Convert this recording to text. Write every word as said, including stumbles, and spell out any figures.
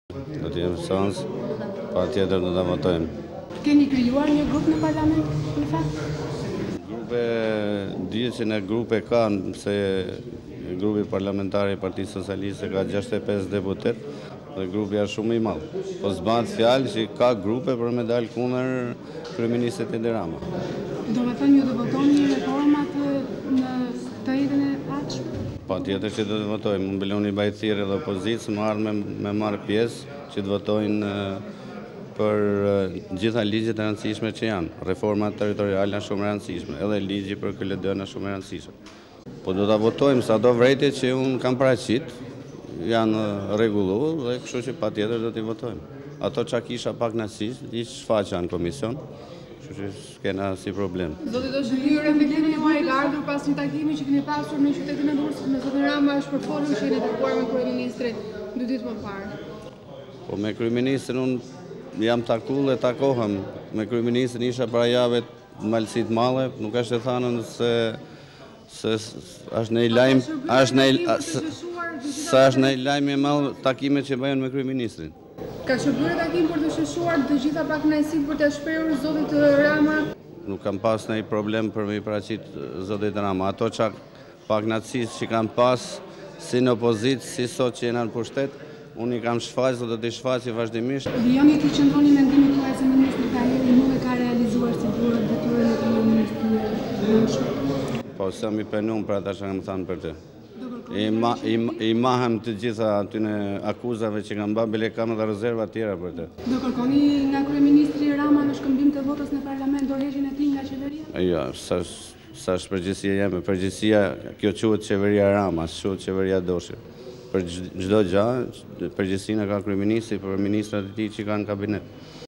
Do të jem sans, pa tjetër do të votojmë. Keni krijuar një grup në parlament, në fakt? Grupe, dihet që në grupe kanë, se grupi parlamentar i Partisë Socialiste ka gjashtëdhjetë e pesë deputet, dhe grupi është shumë i madh. Po s'bëhet fjalë që ka grupe për me dalë kundër kryeministit Edi Rama. Do të thënë ju do votoni reformat në të jetën e ardhshme? Pa tjetër që do të votojmë. Unë Beloni Bajthiri dhe opozicë më ardhë me, me marrë pjesë që të votojnë për gjitha ligjet e rëndësishme që janë. Reformat territoriale janë shumë e rëndësishme, edhe ligji për K L D janë shumë e rëndësishme. Po do të votojmë sa do vrejtje që unë kam paraqit, janë rregullu dhe kështu që pa tjetër do t'i votojmë. Ato që kisha pak nësis, i shfaqa në komision, kështu që s'kena si problem. Zoti do të shënjë reflektimi juaj ka ardhur pas një takimi që keni pasur në qytetin e Durrësit me zotin Rama është përfolur që jeni takuar me kryeministrin dy ditë më parë. Po me kryeministrin unë jam taku dhe takohem. Me kryeministrin isha para jave të malësit male, nuk është e thanën se se është në i lajmë, është në i sa është në i lajmë e malë takimet që bëjnë me kryeministrin. Ka shërbyer takim për të sheshuar të gjitha pakënaqësitë për të shprehur zotit Rama? Nuk kam pas ndonjë problem për me i paraqit zotit Rama. Ato që pakënaqësisë që kam pas si në opozitë, si sot që jena në pushtet, unë i kam shfaqë dhe do t'i shfaqë vazhdimisht. Vijoni të qëndroni mendimin tuaj se ministri Kaleri nuk e ka realizuar si duhet detyrën e kryeministrit. Po se më i penum për ata që kam thënë për të. I, ma, i, i mahem të gjitha atyne akuzave që kam bërë, bile kam edhe rezerva tjera për të. Do kërkoni nga kryeministri Rama në shkëmbim të votës në parlament dorëheqjen e tij nga qeveria? Jo, sa sa është përgjegjësia jeme, përgjegjësia kjo quhet qeveria Rama, quhet qeveria Doshi. Për çdo gjë, përgjegjësinë ka kryeministri për ministrat e tij që kanë në kabinet.